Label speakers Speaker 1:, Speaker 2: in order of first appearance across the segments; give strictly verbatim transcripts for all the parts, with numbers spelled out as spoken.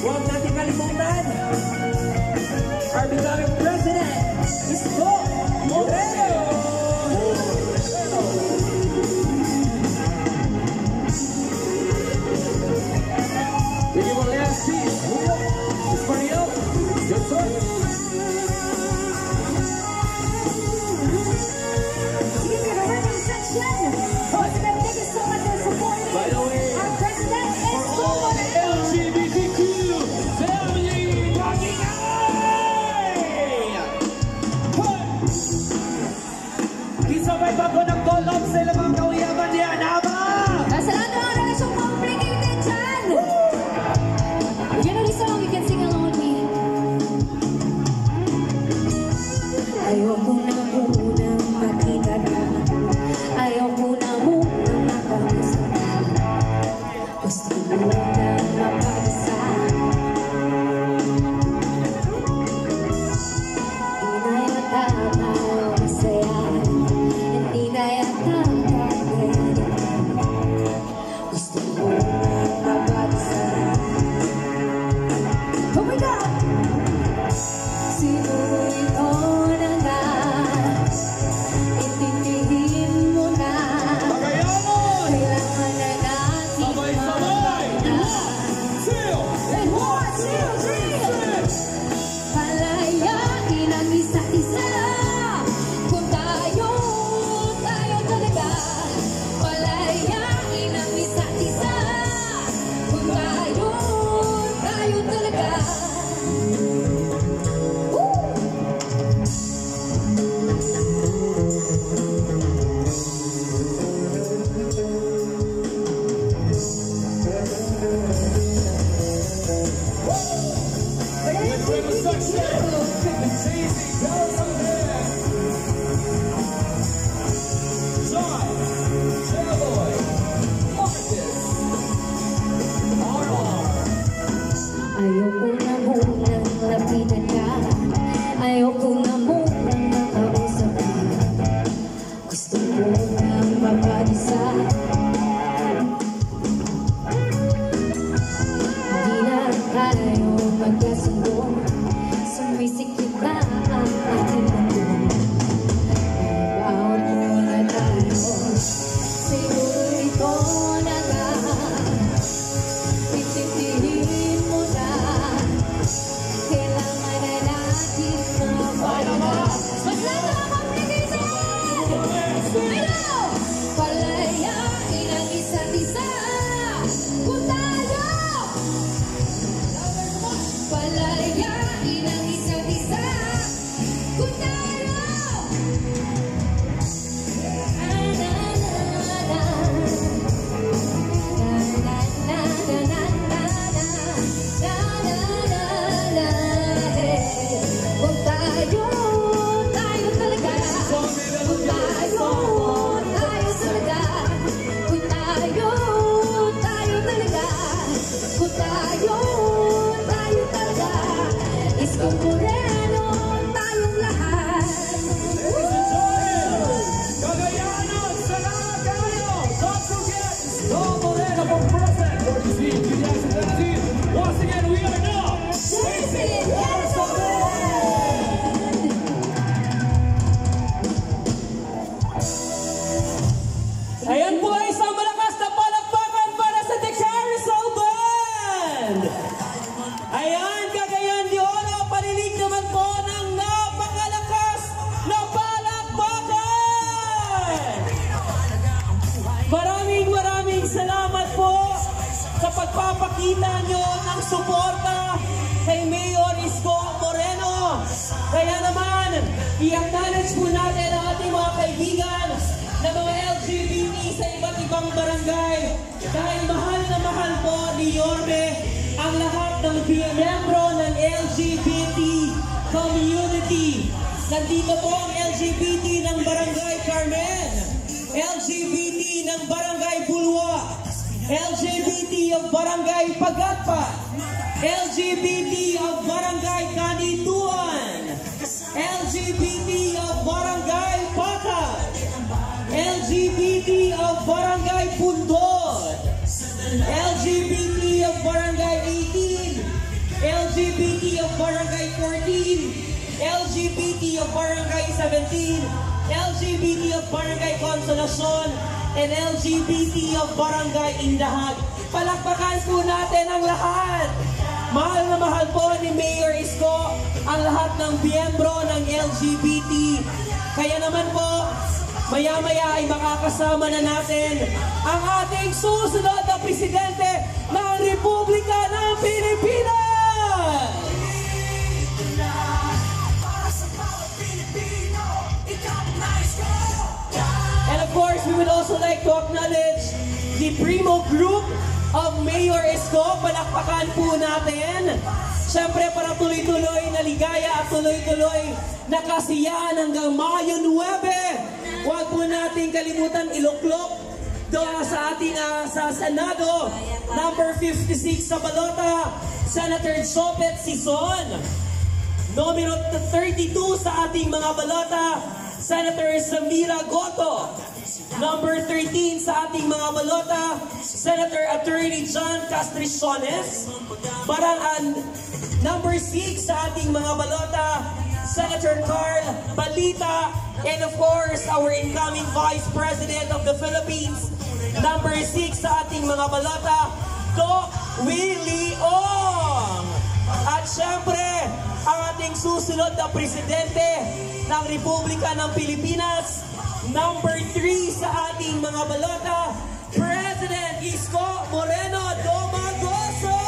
Speaker 1: huwag natin kalimutan, our becoming president, Isko Moreno! We give a last piece. It's funny up. Good sir.
Speaker 2: Give me the rhythm section. President, thank you so much for supporting
Speaker 1: By the way,
Speaker 2: our president is
Speaker 1: for all the L G B T Q family, walking away! Kisabay pa ko ng call-up sa ilang mga kauyaman niyan, haba!
Speaker 2: Nasa lahat ng mga relasyong complicated dyan. You know this song, you can sing along with me. Ayoko na munang makita na, ayoko na munang makausap. Gusto ko na mapag-isa. Hindi na yata tayo masaya, hindi na yata tayo. Gusto ko na mapag-isa. Oh my God! Siguro ito na nga, intindihin mo na.
Speaker 1: Pagayanon!
Speaker 2: Kailangan na natin
Speaker 1: Sabay-sabay! Two!
Speaker 2: And one, two, three! Palayain ang isa't isa. Kung tayo, tayo talaga. Palayain ang isa't isa. Kung tayo, tayo talaga. Woo!
Speaker 1: Let's bring the section! Daisy, tell us over there! John, Cowboy, Marcus, R R.
Speaker 2: Ayoko na munang lapitan ka, ayoko na munang makausap ka. Gusto ko na mapag-isa. Hindi na tayo magkasundo, sumisikip na ang ating mundo. Bawat muna tayo, siguro ito na nga. Itindihin mo na, kailangan na natin mapalaga. Mas lalo ang complicated! Hello! Palayain ang isa't isa. Kung tayo, palayain ang isa't isa. Kung tayo, na na na na. Kung tayo, tayo talaga. Kung tayo, tayo talaga. Kung tayo, tayo talaga. Kung tayo, tayo talaga. Isko Moreno, tayong lahat.
Speaker 1: Cagayanon, salamat kayo! Don't forget, Isko Moreno for president for the twenty seventeen. Once again, we are now
Speaker 2: Daisy, yes,
Speaker 1: Ayan po ay isang malakas na palakpakan para sa Texarisol Band! Ayan, Cagayan de Oro, panilig naman po ng napakalakas na palakpakan! Maraming maraming salamat po sa pagpapakita nyo ng suporta kay Mayor Isko Moreno. Kaya naman, i-acknowledge po natin ang ating mga kaibigan na mga L G B T sa iba't ibang barangay. Dahil mahal na mahal po ni Yorme ang lahat ng miyembro ng L G B T community. Nandito po ang L G B T ng Barangay Carmen, L G B T ng Barangay Bulwa, L G B T of Barangay Pagatpat, L G B T of Barangay Kanituan, L G B T of Barangay Patag, L G B T of Barangay Pundod, L G B T of Barangay eighteen, G B T of Barangay fourteen, L G B T of Barangay seventeen, L G B T of Barangay Consolacion, and L G B T of Barangay Indahag. Palakpakan po natin ang lahat. Mahal na mahal po ni Mayor Isko ang lahat ng miyembro ng L G B T. Kaya naman po, maya-maya ay makakasama na natin ang ating susunod na presidente ng Republika ng Pilipinas! And of course, we would also like to acknowledge the Primo Group of Mayor Isko. Palakpakan po natin. Siyempre, para tuloy-tuloy na ligaya at tuloy-tuloy na kasiyahan hanggang Mayo nine. Huwag po natin kalimutan iluklok doon sa ating uh, sa Senado. Number fifty-six sa balota, Senator Sopet Sison. Numero thirty-two sa ating mga balota, Senator Samira Goto. Number thirteen sa ating mga balota, Senator Attorney John Castriciones. Barang number six sa ating mga balota, Senator Carl Balita. And of course, our incoming Vice President of the Philippines, number six sa ating mga balota, Doc Willie Ong. At syempre, ang ating susunod na presidente ng Republika ng Pilipinas, number three sa ating mga balota, President Isko Moreno Domagoso.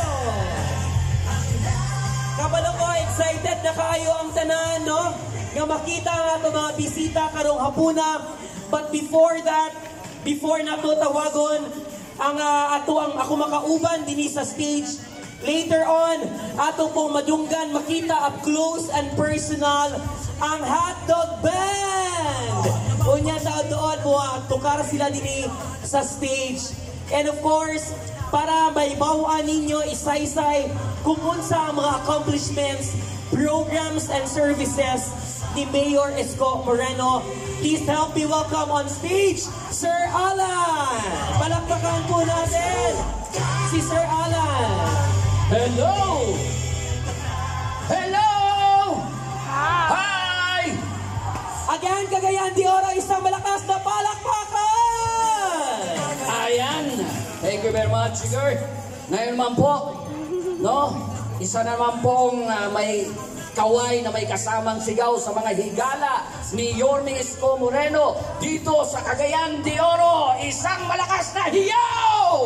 Speaker 1: Kabalo ko, excited na kayo ang tanan, no? Nga makita ang ato mga bisita karong hapuna. But before that, before na to tawagon, ang uh, ato ang ako makauban din sa stage. Later on, ato pong madunggan makita up close and personal ang Hotdog Band. Unya sa doon mo, tukar sila din sa stage. And of course, para may bawaan ninyo isaysay kung unsa ang mga accomplishments, programs, and services ni Mayor Isko Moreno. Please help me welcome on stage, Sir Alan! Palakpakan po natin si Sir Alan.
Speaker 3: Hello! Hello! Hi!
Speaker 1: Again, Cagayan de Oro, isang malakas na palakpakan!
Speaker 3: Ayan! Thank you very much, Sigurd. Ngayon man po, no? Isa naman pong uh, may kaway na may kasamang sigaw sa mga higala ni Yorme Isko Moreno dito sa Cagayan de Oro. Isang malakas na hiyaw!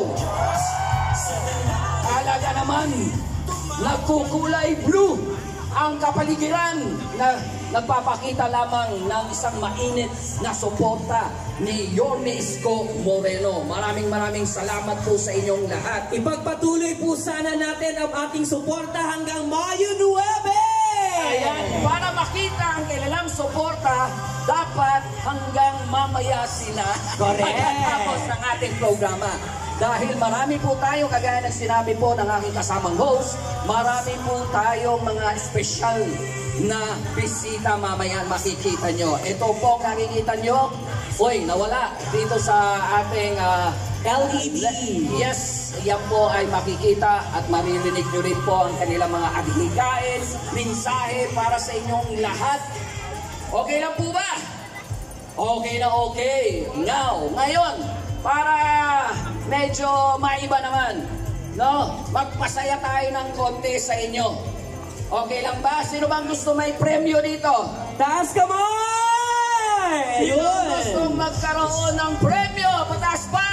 Speaker 3: Talaga naman, nagkukulay blue ang kapaligiran na nagpapakita lamang ng isang mainit na suporta ni Yorme Isko Moreno. Maraming maraming salamat po sa inyong lahat.
Speaker 1: Ipagpatuloy po sana natin ang ating suporta hanggang Mayo nine!
Speaker 3: Ayan, para makita ang kilalang suporta, dapat hanggang mamaya sila pagkatapos ng ating programa. Dahil marami po tayo, kagaya ng sinabi po ng aking kasamang host, marami po tayong mga special na bisita mamaya makikita nyo. Ito po nakikita nyo, uy, nawala dito sa ating uh,
Speaker 1: L E D.
Speaker 3: Yes, yan po ay makikita at maririnig nyo rin po ang kanilang mga adhikain, mensahe para sa inyong lahat. Okay lang po ba? Okay na okay. Now, ngayon, para medyo maiba naman, no? Magpasaya tayo ng konti sa inyo. Okay lang ba? Sino bang gusto may premyo dito?
Speaker 1: Taas kamay!
Speaker 3: Sino
Speaker 1: Ayun!
Speaker 3: gustong magkaroon ng premyo? Pataas pa!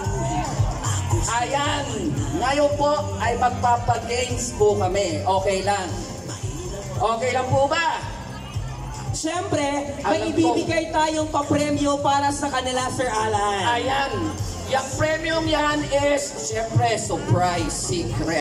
Speaker 3: Ayan, ngayon po ay magpapagames po kami. Okay lang. Okay lang po ba?
Speaker 1: Siyempre, may
Speaker 3: Alam ko.
Speaker 1: ibibigay tayong papremyo para sa kanila, Sir Alan.
Speaker 3: Ayan, yung premium yan is, siyempre, surprise secret.